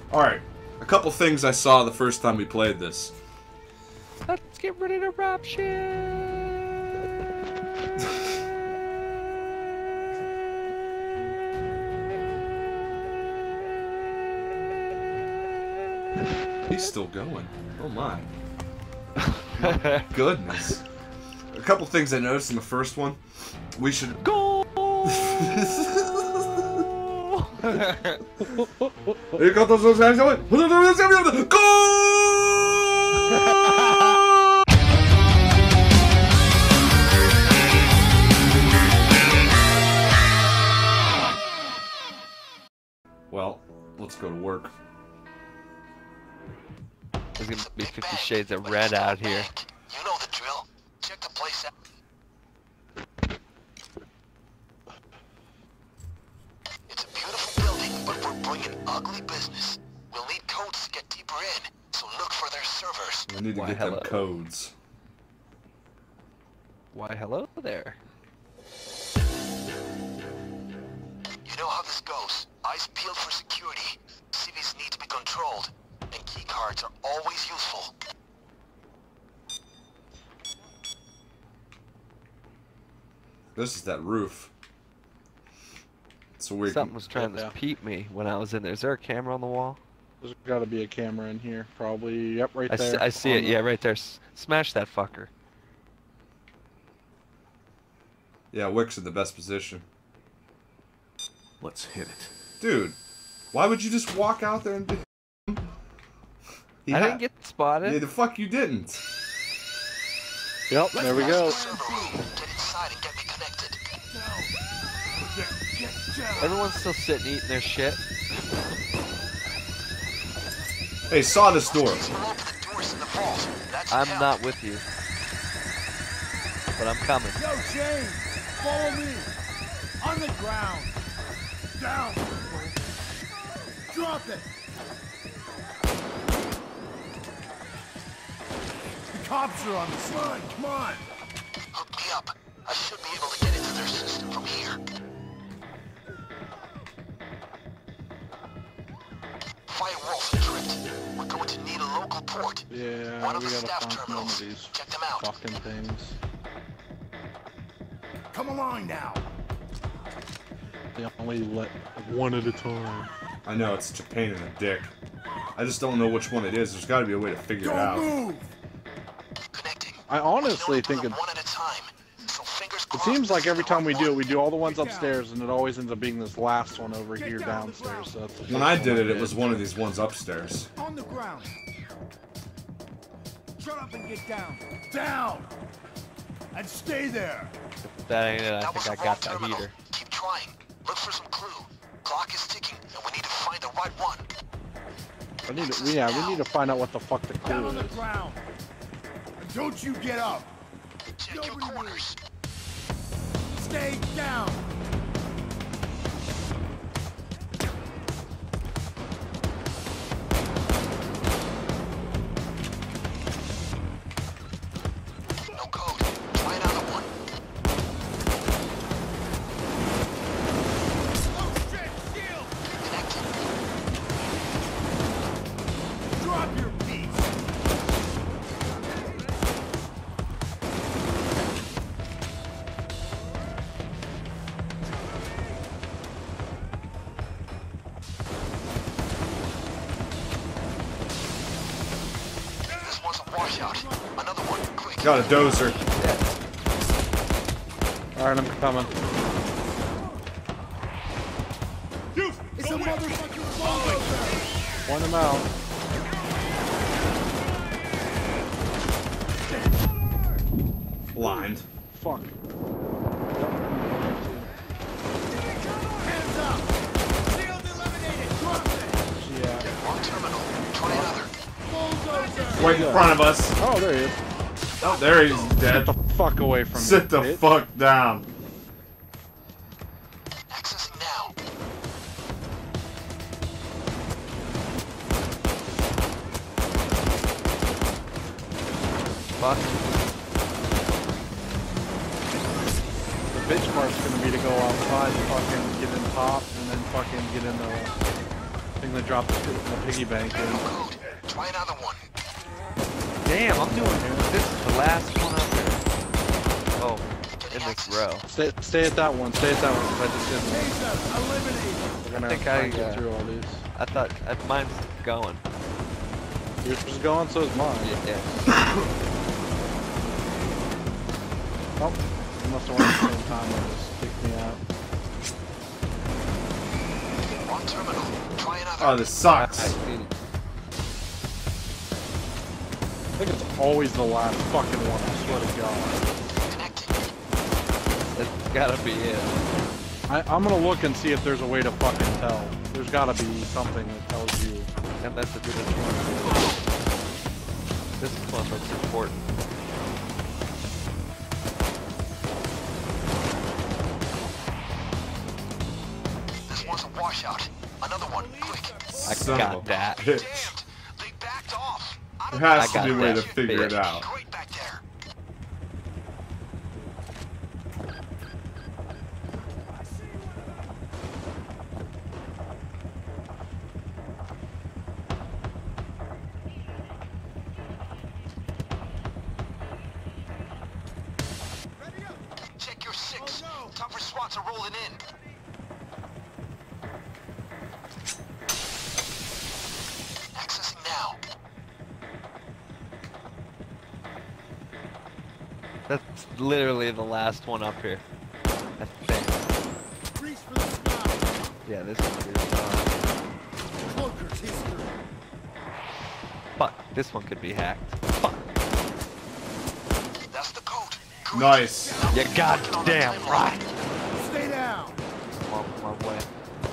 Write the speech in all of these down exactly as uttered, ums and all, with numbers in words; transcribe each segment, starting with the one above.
Alright, a couple things I saw the first time we played this. Let's get ready to rob shit. He's still going. Oh my. My goodness. A couple things I noticed in the first one. We should Go. Here comes those guys going. Go! Well, let's go to work. There's gonna be fifty shades of red out here. You know the drill. Check the place out. It's a beautiful building, but we're bringing ugly business. We'll need codes to get deeper in, so look for their servers. We need to Why, get hello. them codes. Why, hello there. You know how this goes. Eyes peeled for security. Cities need to be controlled, and keycards are always useful. This is that roof. So we Something was trying Yeah. to peep me when I was in there. Is there a camera on the wall? There's got to be a camera in here, probably. Yep, right I see, there. I see on it. the- Yeah, right there. S smash that fucker. Yeah, Wick's in the best position. Let's hit it. Dude, why would you just walk out there and do... He I had- didn't get spotted. Yeah, the fuck you didn't. Yep, there we go. Server room. Get inside and get me connected. Everyone's still sitting eating their shit. Hey, sawdust door. We'll open the doors in the vault. That's I'm help. not with you. But I'm coming. Yo, James, follow me. On the ground. Down. Drop it. The cops are on the side. Come on. Hook me up. I should be able to get into their system from here. Firewall's tripped. We're going to need a local port. Yeah, One of we the gotta staff find one terminals. of these Check them out. fucking things. Come along now. They only let one at a time. I know, it's such a pain in the dick. I just don't know which one it is. There's gotta be a way to figure it Don't out. move. Connecting. I honestly We can think only do it, them one at a time. So fingers it crossed seems like this is every the time we right do it, one. we do all the ones upstairs, and it always ends up being this last one over here downstairs. So that's the When first I one did it, it did. was one of these ones upstairs. On the ground. Shut up and get down. Down. And stay there. If that ain't it, I That was think the I wrong got that terminal. heater. Keep trying. Look for some clue. Clock is ticking, and we need to find the right one. I need to, yeah, we need to find out what the fuck the Down clue on the is. ground. And don't you get up. Check your corners. Stay down. No code. Try another one. Oh shit, shield. Connected. Drop your piece. This one's a washout. Another one, quick. Got a dozer. Alright, I'm coming. It's a motherfucking bulldozer. Point them out. Blind. Fuck. Hands up. Shield eliminated. Drop it. Yeah. Wrong terminal. Try another. Bulldozer. Right in front of us. Oh, there he is. Oh, there he's dead. Get the fuck away from me. Sit the bitch. fuck down. Accessing now. Fuck. The bitch mark's gonna be to go outside, fucking get in top, and then fucking get in the think they dropped the, the piggy bank in. Code. Try another one. Damn, I'm doing this is the last one up there. Oh, in this row. Stay, stay at that one. Stay at that one. 'Cause I just did one. Mesa, eliminated. We're gonna I think have to I, get uh, through all these. I thought uh, mine's going. Yours is going, so is mine. Yeah. Oh, you must have went at the same time. They just kicked me out. One terminal. Try another. Oh, this sucks. I see. I think it's always the last fucking one. I swear to God. Connecting. That's gotta be it. I, I'm gonna look and see if there's a way to fucking tell. There's gotta be something that tells you. And that's a good one. This one looks important. This one's a washout. Another one. Quick. I Son got of a that. bitch. Damned. They backed off. I There don't has I to be a got way to that, figure it bitch. out. Great back there. Check your six. Oh, no. Tougher SWATs are rolling in. Accessing now. That's literally the last one up here. I think. Reach for the sky. Yeah, this one is uh, Cloaker's history. fuck. This one could be hacked. Fuck. That's the code. Great. Nice. You goddamn right. Stay down. I'm on my way.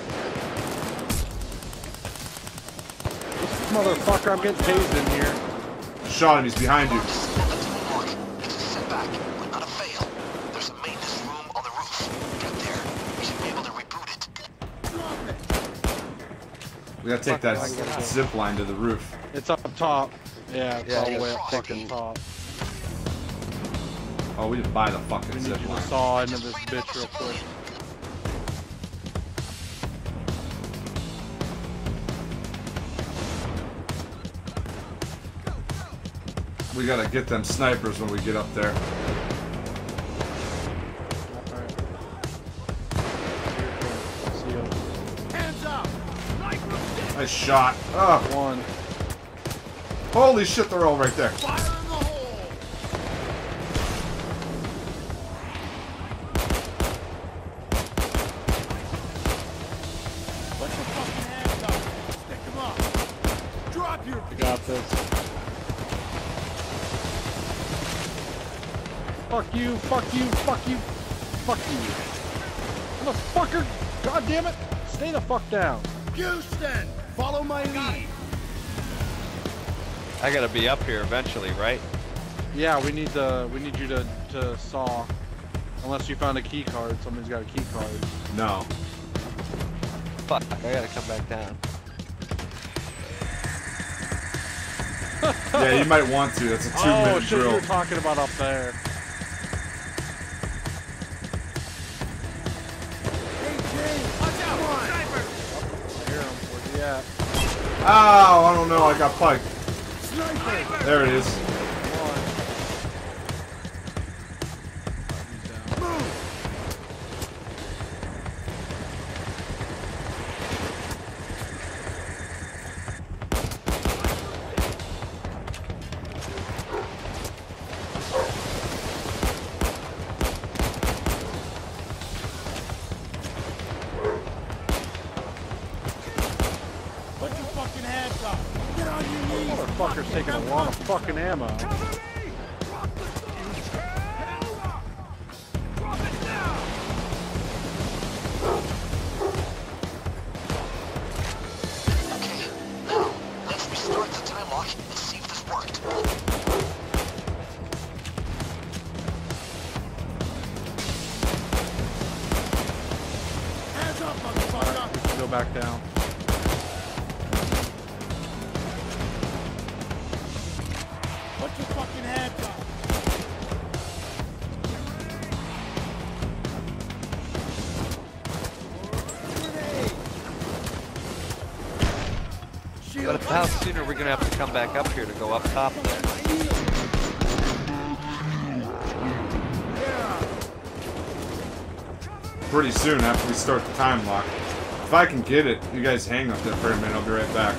Motherfucker, I'm getting tased in here. Shot him, he's behind you. Just step into the mark. It's a setback, but not a fail. There's a maintenance room on the roof. Get there. We should be able to reboot it. Drop it. We gotta take that Fuck, I gotta go. zip line to the roof. It's up top. Yeah, it's Yeah, all the yeah. way up fucking top. Oh, we didn't buy the We fucking need zip you to line. saw into Just this freed another bitch real quick. civilian. We gotta get them snipers when we get up there. Alright. See you. Hands up. Nice shot. Oh, One. holy shit, they're all right there. Fire in the hole. Put your fucking hands up. Stick 'em up. Drop your I got this. Fuck you, fuck you, fuck you, fuck you. Motherfucker! God damn it! Stay the fuck down. Houston. Follow my lead. I gotta be up here eventually, right? Yeah, we need the we need you to, to saw. Unless you found a key card. Somebody's got a key card. No. Fuck, I gotta come back down. Yeah, you might want to. That's a two Oh minute shit, you drill. were talking about up there. Hey, James. Watch out. One. I hear him. Where's he at? Ow, I don't know, I got piked. Sniper. There it is. One. He's down. Move. Put your fucking hands up. Get on your knees. Motherfucker's taking a lot of fucking ammo. Cover me. Drop the fuse. Hell up. Drop it now. Okay, now, let's restart the time lock and see if this worked. Hands up, motherfucker. Go back down. Put your fucking hands up. Grenade. How soon are we gonna have to come back up here to go up top there? Pretty soon after we start the time lock. If I can get it, you guys hang up there for a minute. I'll be right back.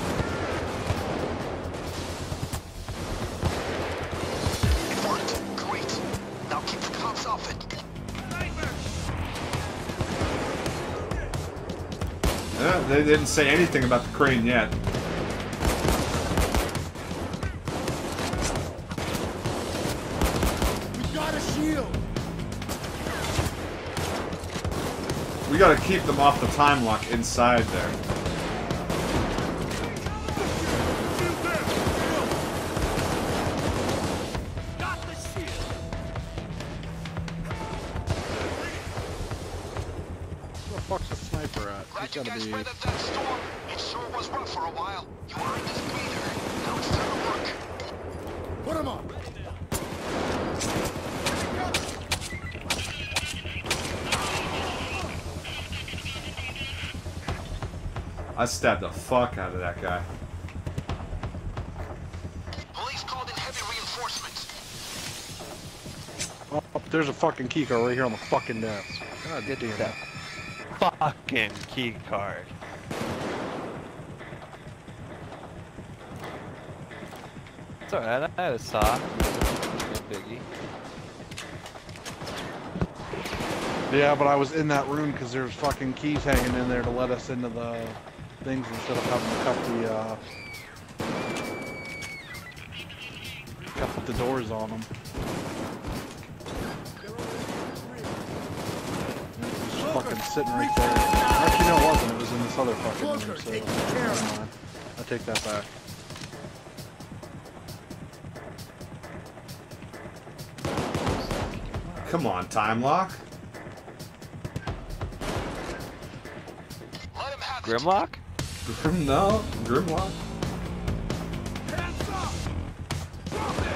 It worked. Great. Now keep the cops off it. Yeah, they didn't say anything about the crane yet. We got a shield. We gotta keep them off the time lock inside there. Got the shield. Where the fuck's the sniper at? Glad He's you gotta guys be. weathered that storm. It sure was rough for a while. You earned this breather. Now it's time to work. Put him on. I stabbed the fuck out of that guy. Police called in heavy reinforcements. Oh, there's a fucking key card right here on the fucking desk. God Get damn that it. fucking key card. It's alright, I had a saw. No biggie. Yeah, but I was in that room because there's fucking keys hanging in there to let us into the things instead of having to cut the, uh... cut the doors on them. It was just fucking sitting right there. Actually, no, it wasn't. It was in this other fucking room, so... Never mind. I take that back. Come on, time lock. Let him have it. Grimlock? Grim, no, Grimlock. Hands up. Drop it.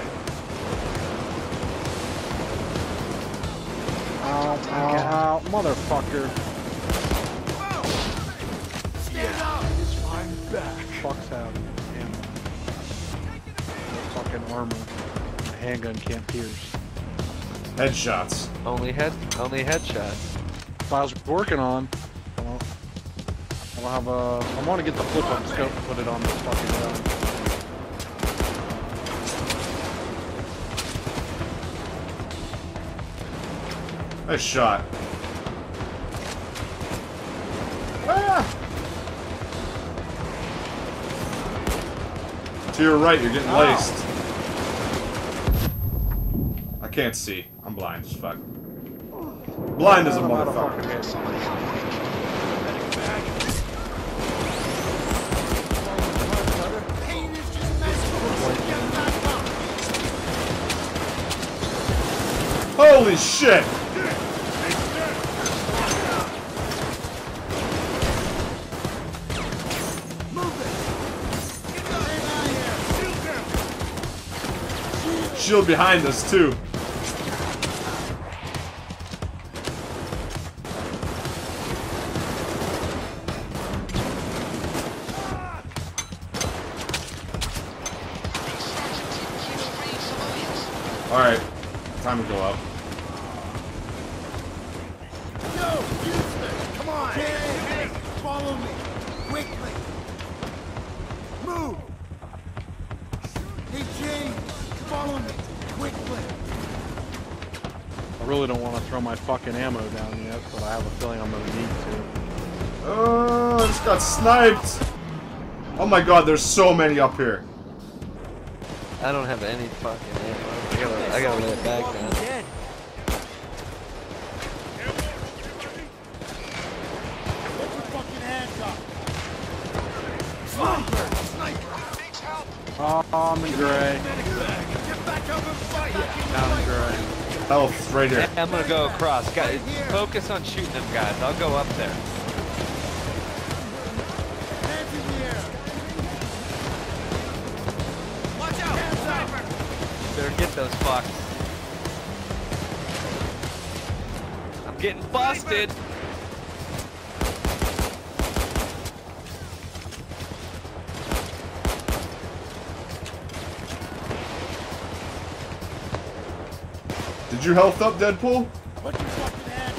Ow, ow, ow, motherfucker. Stand up. I'm back. Fuck's out. Damn. Fucking armor. The handgun can't pierce. Headshots. Only head, only headshots. If I was working on, well, I'll have a. I want to get the flip up scope and put it on this fucking gun. Nice shot. Ah! To your right, you're getting Ow. laced. I can't see. I'm blind as fuck. Blind as a I'm out of motherfucker. fucking Pain is just messing with us. Get back up. Holy shit! Move it. Get the hell out of here. Shield them. Shield behind us, too. Alright, time to go up. No, Houston. Come on. Hey, follow me. Quickly. Move. Hey, James. Follow me. Quickly. I really don't want to throw my fucking ammo down yet, but I have a feeling I'm gonna need to. Oh, I just got sniped! Oh my god, there's so many up here. I don't have any fucking ammo. I gotta, I gotta lay it back down. Dead. Get your fucking hands up. Sniper. Sniper. Needs help. Oh, I'm in gray. Get back up and fight. Down in gray. Health, right here. I'm gonna go across. Guys, focus on shooting them guys. I'll go up there. Hands in the air. Watch out. Hands up. Better get those fucks. I'm getting busted. Did you health up, Deadpool? Put your fucking hands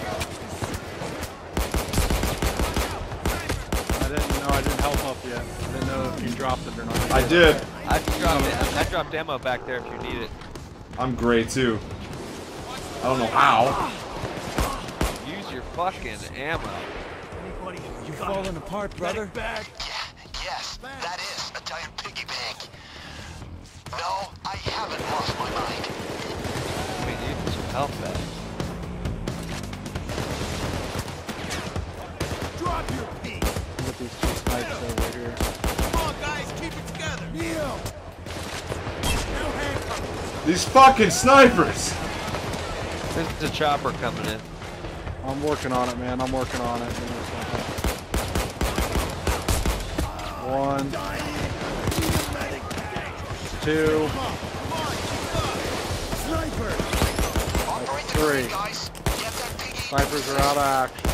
I didn't know I didn't help up yet. I didn't know if you dropped it or not. I did. I dropped, I dropped ammo back there if you need it. I'm gray too. I don't know how. Use your fucking ammo. Anybody, you falling apart, brother? Back. Yeah, yes, that is a giant piggy bank. No, I haven't lost my mind. We need some help back. Drop your feet. With these two snipes over here. Come on, guys, keep it together. Kneel. No handcuffs. These fucking snipers! There's a chopper coming in. I'm working on it, man. I'm working on it. One. Two. Sniper. Operate the Three. crane, guys. Get that piggy. Snipers are out of action.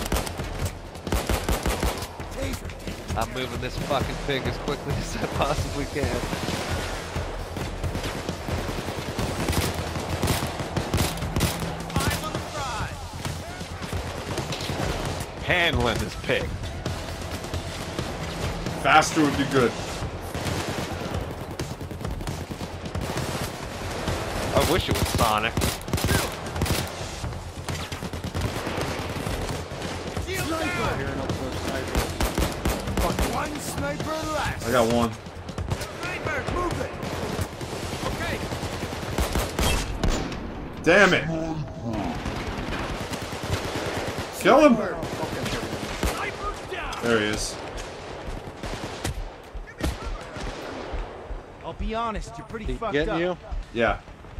Taser. I'm moving this fucking pig as quickly as I possibly can. Eyes on the prize. Handling this pig. Faster would be good. I wish it was Sonic. Sniper. Hearing up those snipers. One sniper left. I got one. Sniper, move it. Okay. Damn it! Kill him! Sniper's down. There he is. I'll be honest, you're pretty He fucked getting up. you? Yeah.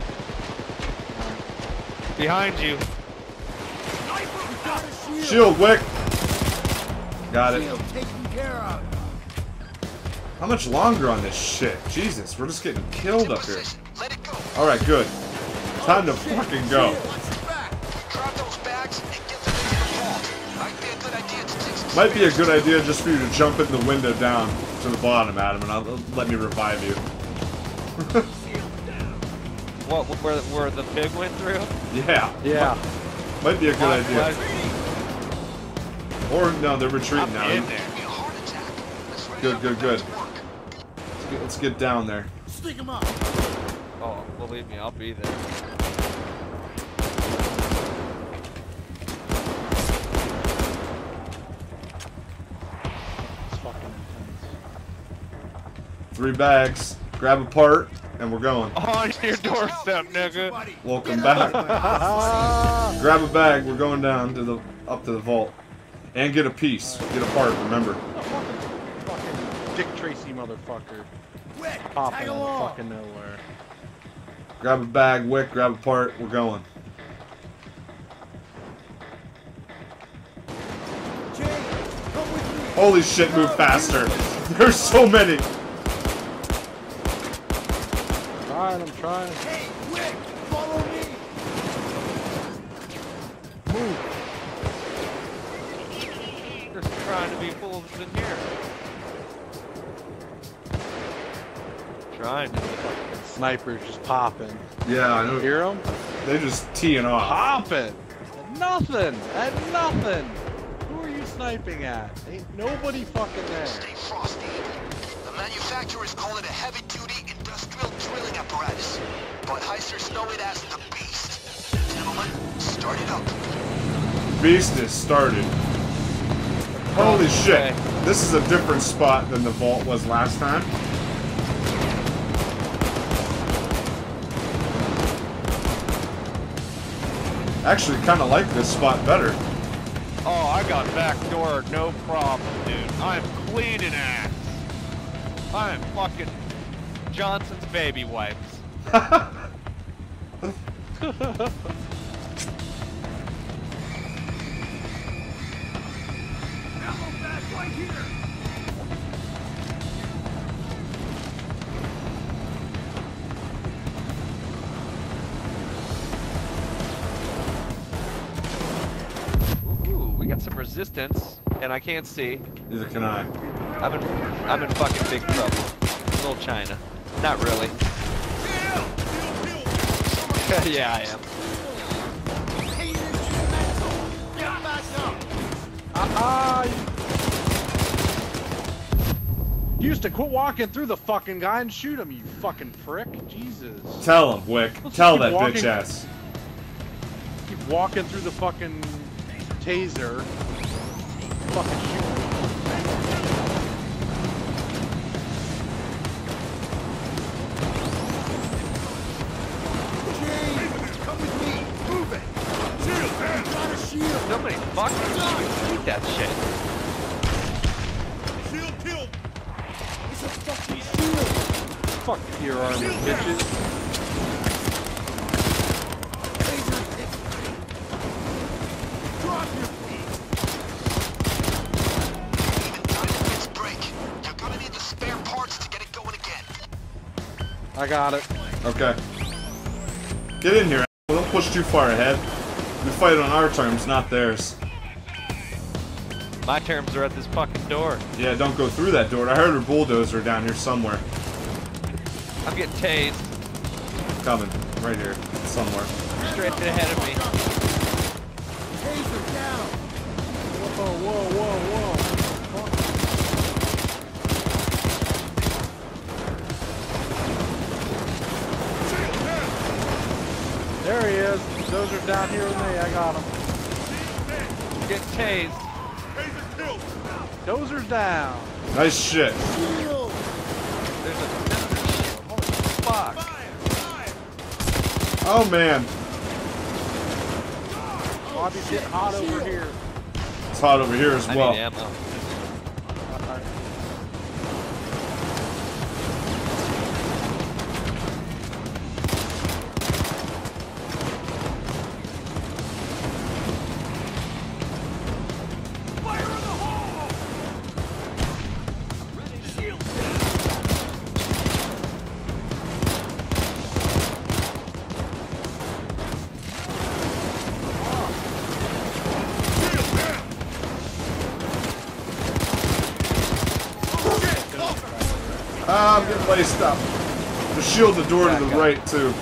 Behind you. Sniper, we got a shield. Shield, Wick! Got it. Shield taken care of. How much longer on this shit? Jesus, we're just getting killed up here. Position. Let it go. Alright, good. Time to fucking go. Watch your back. Drop those bags and get them into the vault. Might be a good idea to take some Might be a good idea just for you to jump in the window down to the bottom, Adam, and I'll let me revive you. What, where, where the pig went through? Yeah. Yeah. Might be a good I'm idea. Or, no, they're retreating now. in there. Be a heart attack. Let's ready Good, up good, for good. next work. Let's get, let's get down there. Stick him up. Oh, believe me, I'll be there. It's fucking intense. Three bags. Grab a part, and we're going. On your doorstep, nigga. Buddy. Welcome back. Grab a bag. We're going down to the up to the vault, and get a piece. Get a part. Remember. Fucking Dick Tracy motherfucker. Quick, Popping tag out of along. fucking nowhere. Grab a bag. Wick. Grab a part. We're going. Jay, come with me. Holy shit! Move faster. There's so many. Trying, I'm trying. Hey, quick, follow me. Move. There's trying to be fools in here. Trying to. Snipers just popping. Yeah, I know. Hear them? They're just teeing off. Popping. At nothing. At nothing. Who are you sniping at? Ain't nobody fucking there. Stay frosty. The manufacturers call it a heavy-duty industrial drilling apparatus, but heisters know it as the Beast. Gentlemen, start it up. Beast is started. Holy shit. Okay. This is a different spot than the vault was last time. Actually, kind of like this spot better. Oh, I got back door, no problem, dude. I'm cleaning ass. I'm fucking Johnson's baby wipes. Ammo bag right here. Ooh, we got some resistance, and I can't see. Neither can I. I'm in, I'm in fucking big trouble. Little China. Not really. yeah, I am. Ah! You used to quit walking through the fucking guy and shoot him, you fucking prick. Jesus. Tell him, Wick. Let's Tell keep that walking. bitch ass. Keep walking through the fucking taser. Fucking shoot. Come with me. Move it. Shield, man. Got a shield. Somebody fucking shoot that shit. Shield killed. It's a fucking shield. Fuck your armor, bitches. Taser hit. Drop your feet. Even dynamite's break. You're gonna need the spare parts to get it going again. I got it. Okay. Get in here. Don't push too far ahead. We fight on our terms, not theirs. My terms are at this fucking door. Yeah, don't go through that door. I heard a bulldozer down here somewhere. I'm getting tased. Coming. Right here. Somewhere. Straight ahead of me. Taser down. Whoa, whoa, whoa, whoa. Shield down. There he is. Those are down here with me. I got him. Getting tased. Taser killed. Dozer's down. Nice shit. Shield. There's a holy fuck. Fire. Fire. Oh, man. Bobby's getting hot over here. It's hot over here as I well. need ammo. Fire in the hole. Ready. Shield down. Shield down. Oh shit. Cover. Ah, I'm getting laced up. The shield the door to the right, too.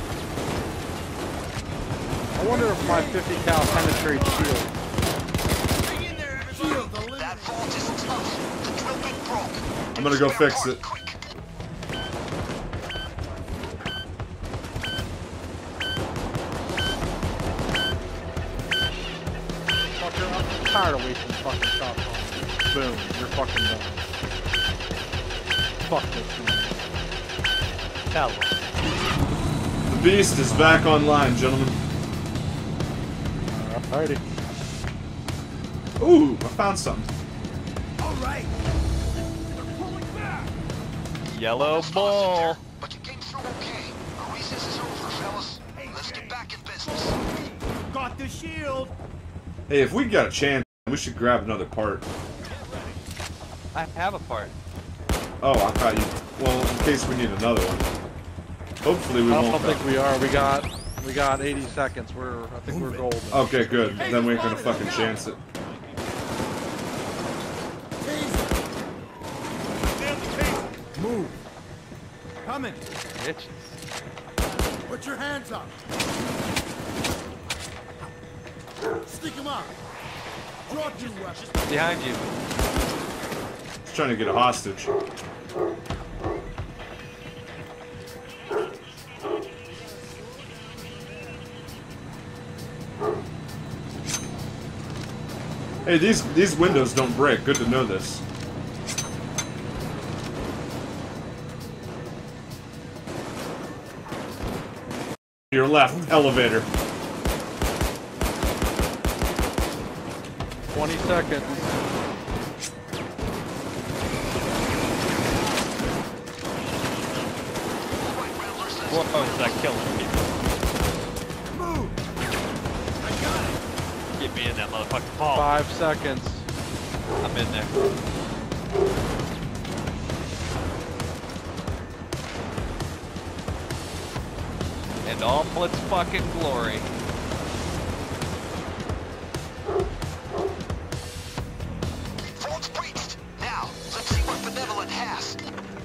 I wonder if my fifty cal penetrates shield. Hang in there, everybody. Shield eliminated. That vault is tough. The drill bit broke. I'm gonna go Spare fix part it. quick. Fucker, I'm tired of wasting fucking shots on you. Boom, you're fucking done. Fuck this man. Tell them. The beast is back online, gentlemen. Alrighty. Ooh, I found something. All right. They're pulling back. Yellow Almost lost it ball. there, but you came through okay. Our recess is over, fellas. Let's get back in business. Got the shield. Hey, if we got a chance, we should grab another part. I have a part. Oh, I thought you... Well, in case we need another one. Hopefully we I won't. don't think though. we are. We got we got eighty seconds. We're I think we're golden. Okay, good. Then we ain't gonna fucking chance it. Taser. Nailed the taser. Move. Coming. Bitches. Put your hands up. Stick him up. Drop your weapon. Behind you. He's trying to get a hostage. Hey, these these windows don't break. Good to know this. Your left, elevator. Twenty seconds. Whoa, is that killing people? Move. I got it. Get me in that motherfucking hall. Five seconds. I'm in there. And all its fucking glory. Vault's breached. Now, let's see what Benevolent has.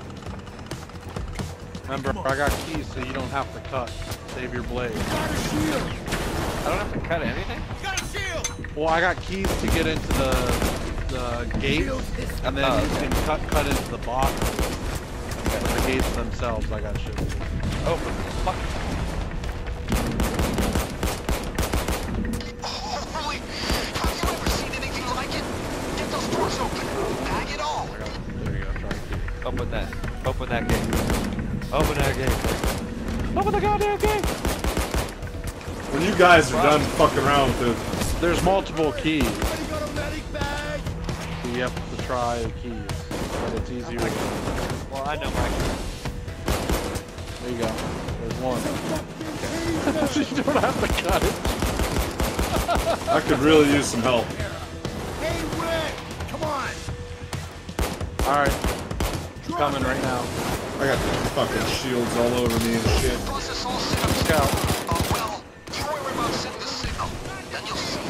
Remember, I got keys so you don't have to cut. Save your blade. Got a shield. I don't have to cut anything? Got a shield. Well, I got keys to get into the the gates, and then Oh, you okay. can cut cut into the box. But the gates themselves, I got shit. Open. Fuck. Holy, have you ever seen anything like it? Get those doors open. Bag it all. I got, there you go. Try to keep. Open that. Open that gate. Open that gate. Open the goddamn gate. When you guys are done fucking around with it, There's multiple keys. Anybody got a medic bag? So you have to try the keys, but it's easier. Well, I know my. There you go. There's one. You don't have to cut it. I could really use some help. Hey, Rick! Come on! All right, it's coming right now. I got fucking shields all over me and shit. Bus is all set up. Scout. Oh, well, Troy remote sent the signal. Then you'll see it.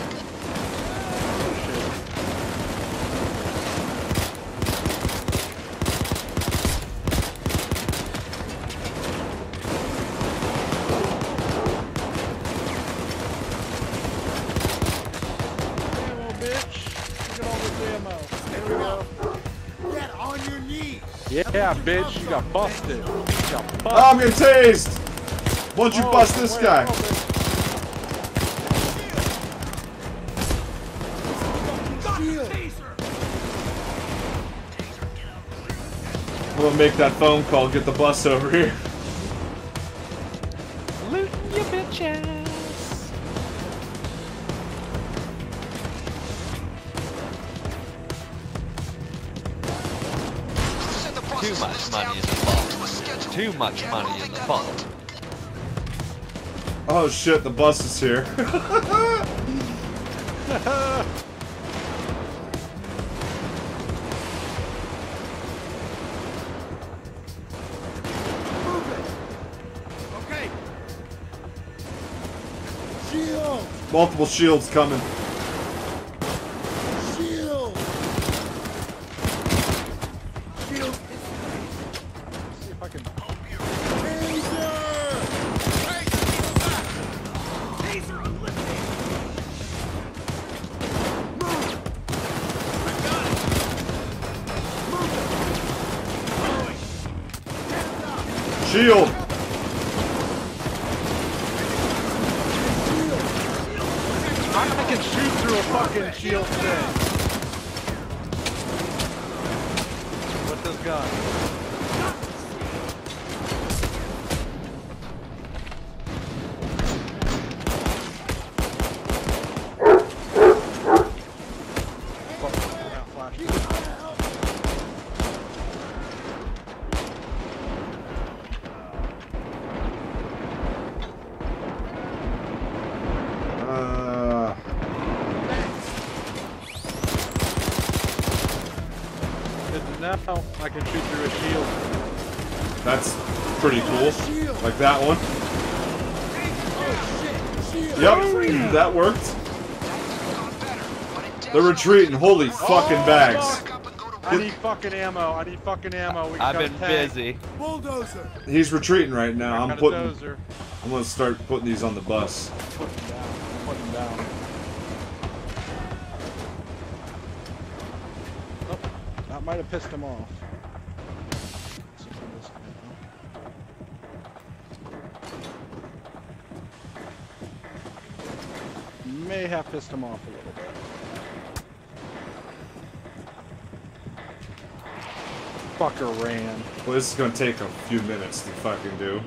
Ammo, bitch. Look at all this ammo. There we go. Get on your knees! Yeah, bitch, you got busted. You got busted. Oh, I'm getting tased! Why'd you Oh, bust this wait, guy? oh, bitch. I'm gonna make that phone call, get the bus over here. Looting your bitches. Send the buses Too in much this money town is involved. to a schedule. Too much Get money moving, is get involved. Oh shit, the bus is here. Okay. Shield! Multiple shields coming. Shield! Shield! See if I can. Taser! Hey, shield back! Taser unlimited! Move! I got it! Move it! Going! Hands up! Shield! I can shoot through a fucking shield thing. With this gun. Uh, Good to know. I can shoot through a shield. that's pretty cool. Shield! Like that one. Oh, shit! Shield! Yep, that worked. They're retreating. Holy fucking Oh, bags. fuck. I need fucking ammo. I need fucking ammo. We I've got been a tank. busy. Bulldozer! He's retreating right now. I I'm got a putting. dozer. I'm gonna start putting these on the bus. Put him down. Put him down. Oh, that might have pissed him off. Let's see where this goes. May have pissed him off a little bit. Fucker ran. Well, this is gonna take a few minutes to fucking do.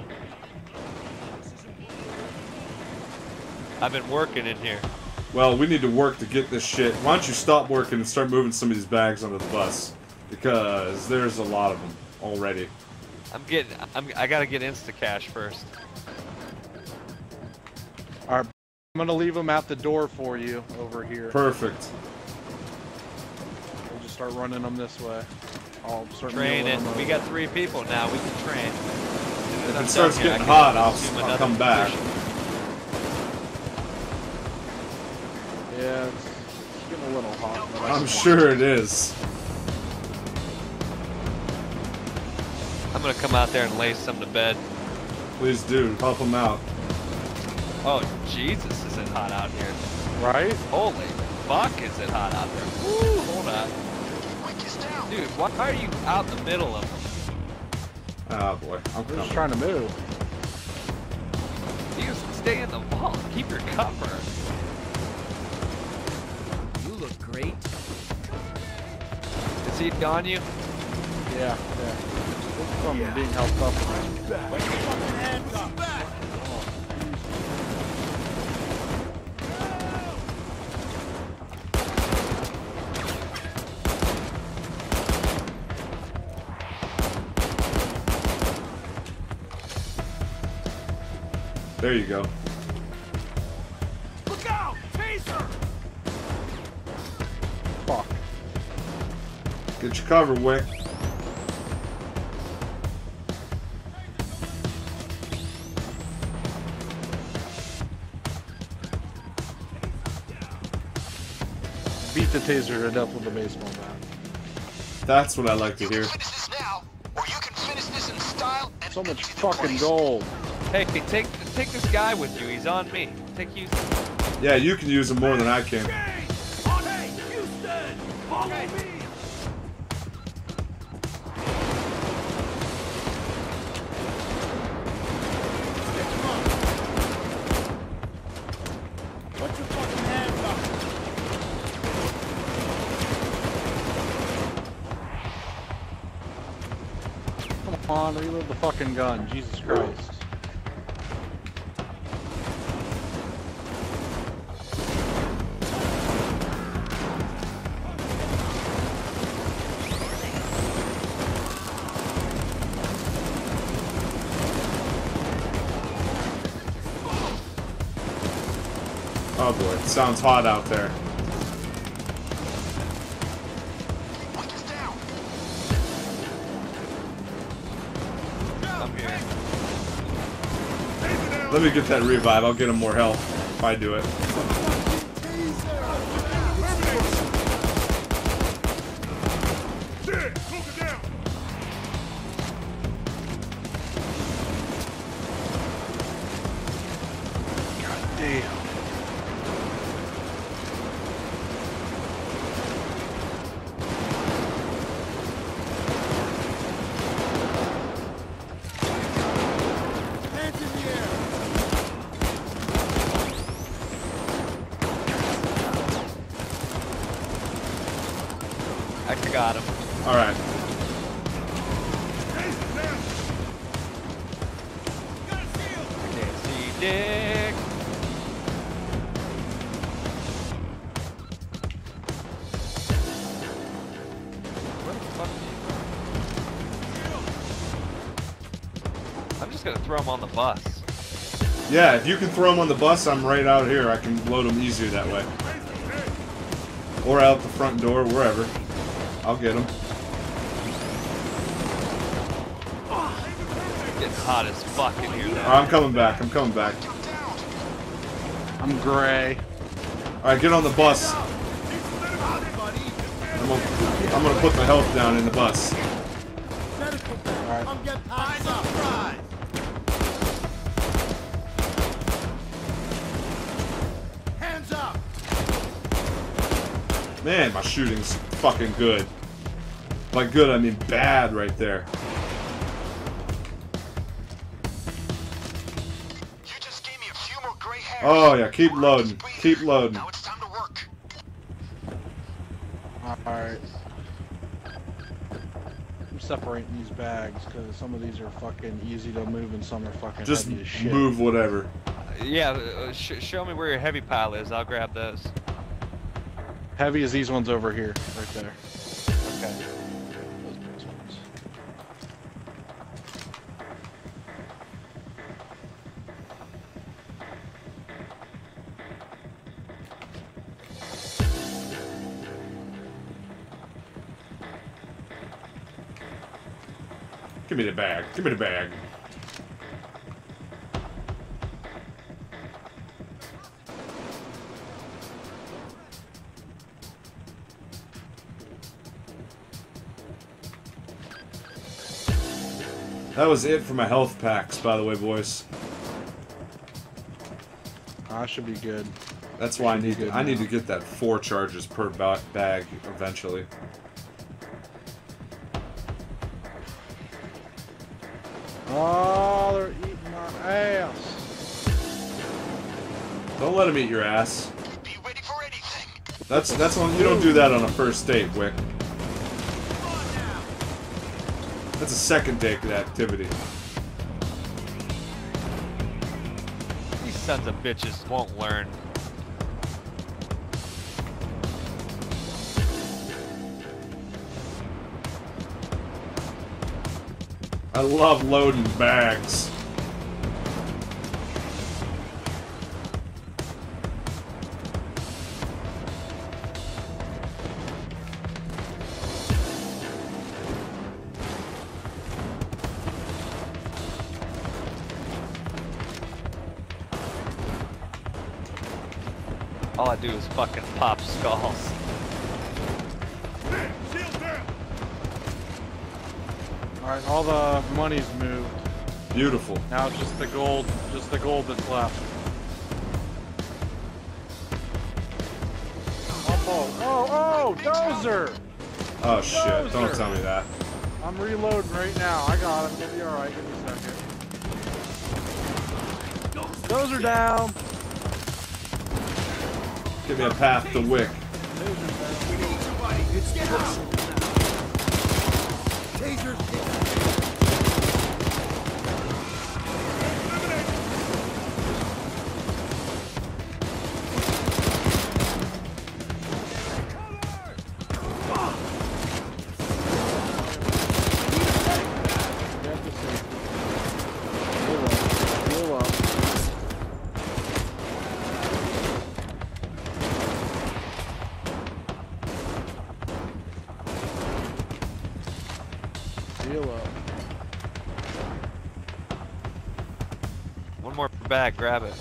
I've been working in here. Well, we need to work to get this shit. Why don't you stop working and start moving some of these bags onto the bus? Because there's a lot of them already. I'm getting. I'm. I gotta get Instacash first. Alright, I'm gonna leave him at the door for you over here. Perfect. We'll just start running them this way. I'll start Train milling it. them We over. got three people now. We can train. If it starts getting hot, I'll, I'll come back. Yeah, it's, it's getting a little hot. But I I'm just sure it is. I'm gonna come out there and lay some to bed. Please do. Help them out. Oh Jesus, is it hot out here? Right? Holy fuck is it hot out there? Woo, hold on. Wick is down. Dude, why are you out in the middle of them? Oh boy, I'm We're just coming. trying to move. You just stay in the vault. Keep your cover. You look great. Is he on you? Yeah, yeah. From being helped up. Put your fucking hands up. Back. There you go. Look out! Taser! Fuck. Get your cover, Wick. Beat the taser to death with a baseball bat. That's what I like to You hear. can finish this now, or you can finish this in style and So much empty the fucking place. gold. Hey, take take this guy with you. He's on me. Take you. Yeah, you can use them more than I can. Hey! Hey, Houston! Follow me! Put your fucking hands up! Come on, reload the fucking gun. Jesus Christ. Oh boy, it sounds hot out there. Wick is down. I'm here. Let me get that revive. I'll get him more health if I do it. Damn. Hands in the air! I got him. All right. I can't see dick. Where the fuck are you? I'm just gonna throw him on the bus. Yeah, if you can throw them on the bus, I'm right out here. I can load them easier that way. Or out the front door, wherever. I'll get them. Getting hot as fuck in here. Though. I'm coming back. I'm coming back. I'm gray. All right, get on the bus. I'm gonna, I'm gonna put my health down in the bus. Medical bill. Alright. I'm getting eyes up. Right. Hands up. Man, my shooting's fucking good. By good, I mean bad right there. You just gave me a few more gray hairs. Oh yeah, keep loading. Keep loading. Now it's time to work. Alright. I'm separating these bags because some of these are fucking easy to move and some are fucking Just heavy as shit. move whatever. Yeah, uh, sh show me where your heavy pile is. I'll grab those. Heavy as these ones over here, right there. Okay. Those nice ones. Give me the bag. Give me the bag. That was it for my health packs, by the way, boys. I should be good. That's why I need to, I need to get that four charges per ba bag eventually. Oh, they're eating my ass. Don't let him eat your ass. Be ready for anything. That's that's when you don't do that on a first date, Wick. That's a second date activity. These sons of bitches won't learn. I love loading bags. All I do is fucking pop skulls. Alright, all the money's moved. Beautiful. Now it's just the gold, just the gold that's left. Oh, oh, oh, Dozer! Oh shit, don't Dozer. tell me that. I'm reloading right now. I got him. You'll be alright. Give me a second. Dozer down! Give me a path to Wick. Heal up. Heal up. One more per bag, grab it.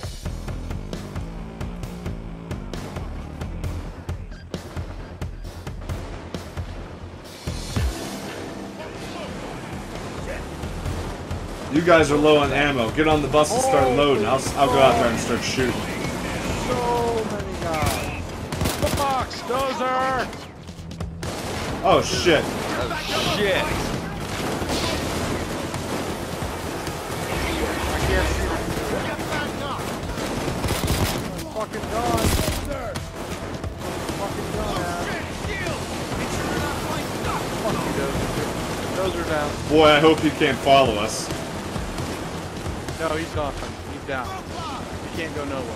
You guys are low on ammo. Get on the bus and start loading. I'll, I'll go out there and start shooting. So many guys. The box, Dozer! Oh shit. Oh shit! I can't see them. Fucking done. Fucking done, Adam. Fuck you, Dozer. Dozer down. Boy, I hope he can't follow us. No, he's gone. He's down. He can't go nowhere.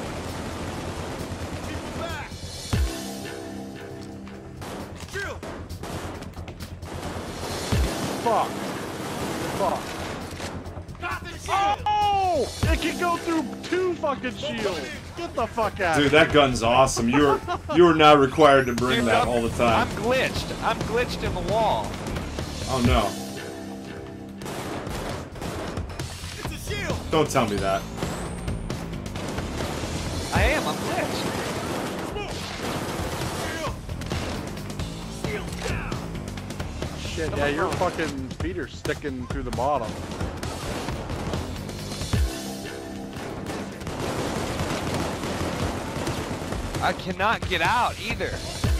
Fuck. Fuck. Oh! It can go through two fucking shields. Get the fuck out Dude, of here. that gun's awesome. You're you are now required to bring Dude, that I'm- all the time. I'm glitched. I'm glitched in the wall. Oh no. Don't tell me that. I am. I'm glitched. Shit, yeah, your fucking feet are sticking through the bottom. I cannot get out either.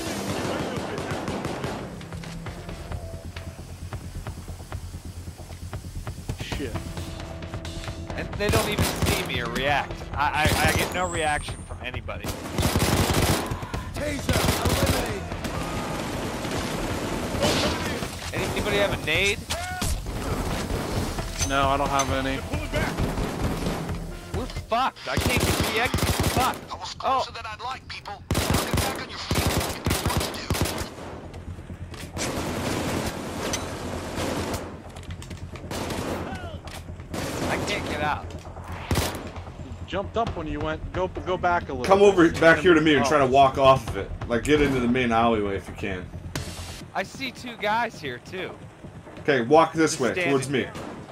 Shit. And they don't even see me or react. I, I, I get no reaction from anybody. Taser, eliminate. Anybody have a nade? No, I don't have any. We're fucked. I can't get the exit. Fuck. I was Oh, closer than I'd like, people. Now get back on your feet. You've got work to do. I can't get out. Jumped up when you went. Go go back a little. Come over back here to me and Oh. try to walk off of it. Like, get into the main alleyway if you can. I see two guys here too. Okay, walk this Just way, standing towards me. here.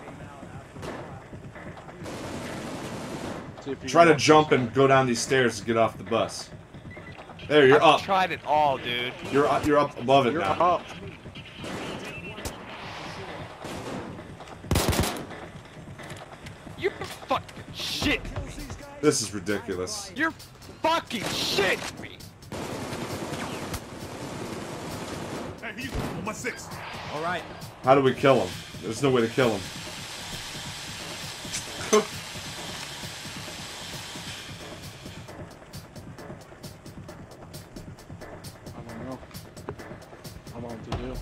See if you Try can to walk jump this and way. go down these stairs to get off the bus. There, you're I've up. tried it all, dude. You're up, you're up above it You're now. up. You're fucking shit. This is ridiculous. You're fucking shitting me. Hey, he's on my six. All right. How do we kill him? There's no way to kill him. I don't know. I don't know what to do.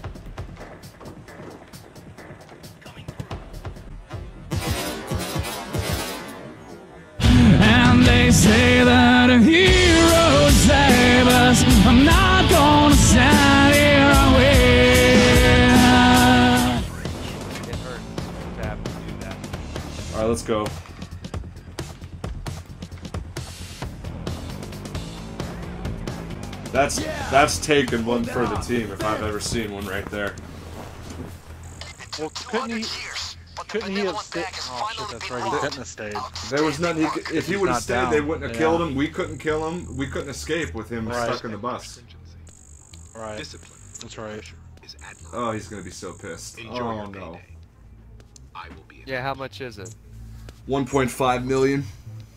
And they say that a hero save us. I'm not gonna stand here and wait. It hurts to have to do that. Alright, let's go. That's that's taken one for the team if I've ever seen one right there. Well, couldn't he? Couldn't he have stayed? Oh shit, that's right. He couldn't have stayed. There was nothing. He could, if he He's would have not stayed, down. they wouldn't have Yeah. killed him. We couldn't kill him. We couldn't escape with him Right. stuck in the bus. Right. Discipline That's right. is admirable. Oh, he's gonna be so pissed. Enjoy Oh your no. payday. I will be. Yeah, how much is it? one point five million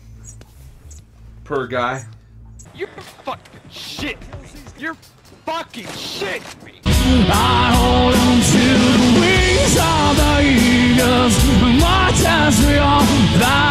per guy. You're fucking shit me. You're fucking shit me. I hold on to the wings of the eagles, much as we all fly.